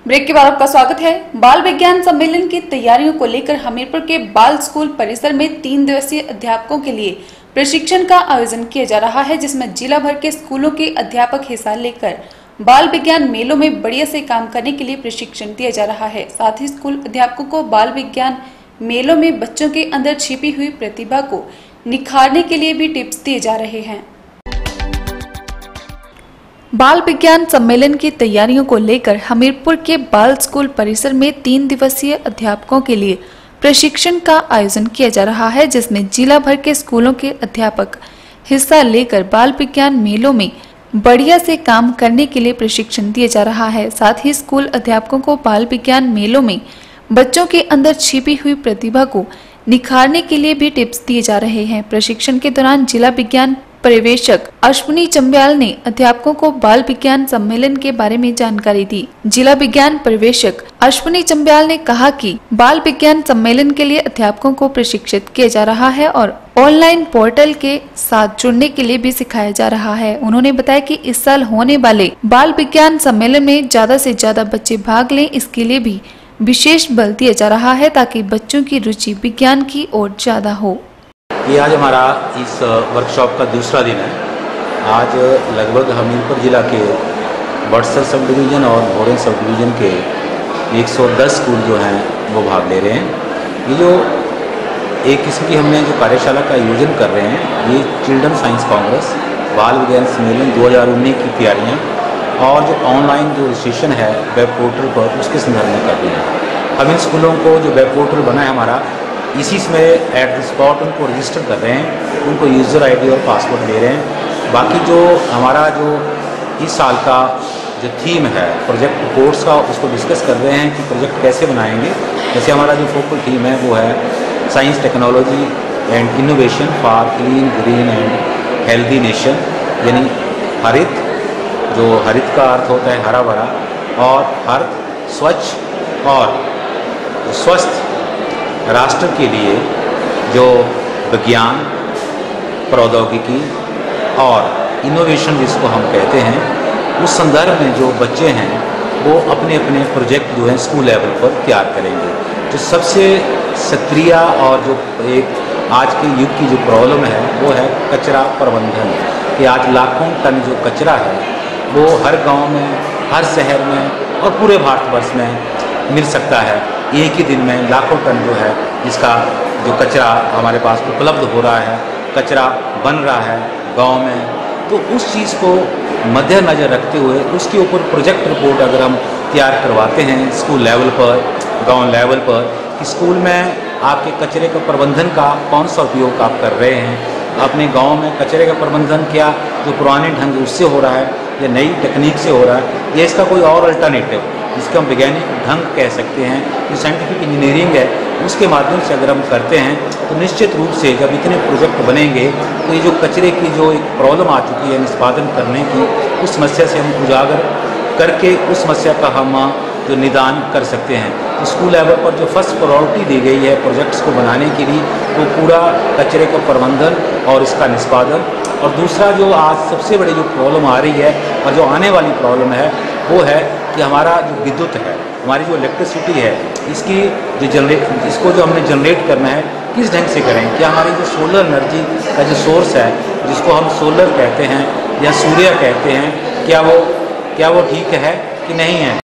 Break के बाद आपका स्वागत है। बाल विज्ञान सम्मेलन की तैयारियों को लेकर हमीरपुर के बाल स्कूल परिसर में 3 दिवसीय अध्यापकों के लिए प्रशिक्षण का आयोजन किया जा रहा है, जिसमें जिला भर के स्कूलों के अध्यापक हिस्सा लेकर बाल विज्ञान मेलों में बढ़िया से काम करने के लिए प्रशिक्षण दिया जा रहा है। साथ ही स्कूल अध्यापकों को बाल विज्ञान मेलों में बच्चों के अंदर छिपी हुई प्रतिभा को निखारने के लिए भी टिप्स दिए जा रहे हैं। बाल विज्ञान सम्मेलन की तैयारियों को लेकर हमीरपुर के बाल स्कूल परिसर में 3 दिवसीय अध्यापकों के लिए प्रशिक्षण का आयोजन किया जा रहा है, जिसमें जिला भर के स्कूलों के अध्यापक हिस्सा लेकर बाल विज्ञान मेलों में बढ़िया से काम करने के लिए प्रशिक्षण दिया जा रहा है। साथ ही स्कूल अध्यापकों को बाल विज्ञान मेलों में बच्चों के अंदर छिपी हुई प्रतिभा को निखारने के लिए भी टिप्स दिए जा रहे हैं। प्रशिक्षण के दौरान जिला विज्ञान पर्यवेक्षक अश्विनी चंब्याल ने अध्यापकों को बाल विज्ञान सम्मेलन के बारे में जानकारी दी। जिला विज्ञान पर्यवेक्षक अश्विनी चंब्याल ने कहा कि बाल विज्ञान सम्मेलन के लिए अध्यापकों को प्रशिक्षित किया जा रहा है और ऑनलाइन पोर्टल के साथ जुड़ने के लिए भी सिखाया जा रहा है। उन्होंने बताया कि इस साल होने वाले बाल विज्ञान सम्मेलन में ज्यादा से ज्यादा बच्चे भाग लें, इसके लिए भी विशेष बल दिया जा रहा है ताकि बच्चों की रुचि विज्ञान की ओर ज्यादा हो। ये आज हमारा इस वर्कशॉप का दूसरा दिन है। आज लगभग हमीरपुर जिला के बड़सर सब डिवीज़न और भोरेन सब डिवीज़न के 110 स्कूल जो हैं वो भाग ले रहे हैं। ये जो एक किस्म की हमने जो कार्यशाला का आयोजन कर रहे हैं, ये चिल्ड्रन साइंस कांग्रेस बाल विज्ञान सम्मेलन 2019 की तैयारियाँ और जो ऑनलाइन जो रजिस्ट्रेशन है वेब पोर्टल पर, उसके संदर्भ में कर रहे हैं। हम इन स्कूलों को जो वेब पोर्टल बना है हमारा, इसी में एट द स्पॉट उनको रजिस्टर कर रहे हैं, उनको यूज़र आईडी और पासवर्ड दे रहे हैं। बाकी जो हमारा जो इस साल का जो थीम है प्रोजेक्ट कोर्स का, उसको डिस्कस कर रहे हैं कि प्रोजेक्ट कैसे बनाएंगे। जैसे हमारा जो फोकल थीम है वो है science technology and innovation for clean green and healthy nation, यानी हरित, जो हरित का अर्थ होता है हरा भरा, और हरित स्वच्छ और स्वस्थ राष्ट्र के लिए जो विज्ञान, प्रौद्योगिकी और इनोवेशन जिसको हम कहते हैं, उस संदर्भ में जो बच्चे हैं वो अपने अपने प्रोजेक्ट जो हैं स्कूल लेवल पर तैयार करेंगे। जो सबसे सक्रिय और जो एक आज के युग की जो प्रॉब्लम है वो है कचरा प्रबंधन। कि आज लाखों टन जो कचरा है वो हर गांव में, हर शहर में और पूरे भारतवर्ष में मिल सकता है। एक ही दिन में लाखों टन जो है जिसका जो कचरा हमारे पास उपलब्ध हो रहा है, कचरा बन रहा है गांव में, तो उस चीज़ को मद्देनज़र रखते हुए उसके ऊपर प्रोजेक्ट रिपोर्ट अगर हम तैयार करवाते हैं स्कूल लेवल पर, गांव लेवल पर, कि स्कूल में आपके कचरे का प्रबंधन का कौन सा उपयोग आप कर रहे हैं, अपने गाँव में कचरे का प्रबंधन क्या जो पुराने ढंग उससे हो रहा है या नई तकनीक से हो रहा है, या इसका कोई और अल्टरनेटिव जिसका हम वैज्ञानिक ढंग कह सकते हैं, जो साइंटिफिक इंजीनियरिंग है, उसके माध्यम से अगर हम करते हैं तो निश्चित रूप से जब इतने प्रोजेक्ट बनेंगे तो ये जो कचरे की जो एक प्रॉब्लम आ चुकी है निष्पादन करने की, उस समस्या से हम उजागर करके उस समस्या का हम जो निदान कर सकते हैं। तो स्कूल लेवल पर जो फर्स्ट प्रायोरिटी दी गई है प्रोजेक्ट्स को बनाने के लिए, वो पूरा कचरे का प्रबंधन और इसका निष्पादन। और दूसरा जो आज सबसे बड़ी जो प्रॉब्लम आ रही है और जो आने वाली प्रॉब्लम है वो है कि हमारा जो विद्युत है, हमारी जो इलेक्ट्रिसिटी है, इसकी जो इसको जो हमने जनरेट करना है किस ढंग से करें। क्या हमारी जो सोलर एनर्जी का जो सोर्स है, जिसको हम सोलर कहते हैं या सूर्य कहते हैं, क्या वो ठीक है कि नहीं है।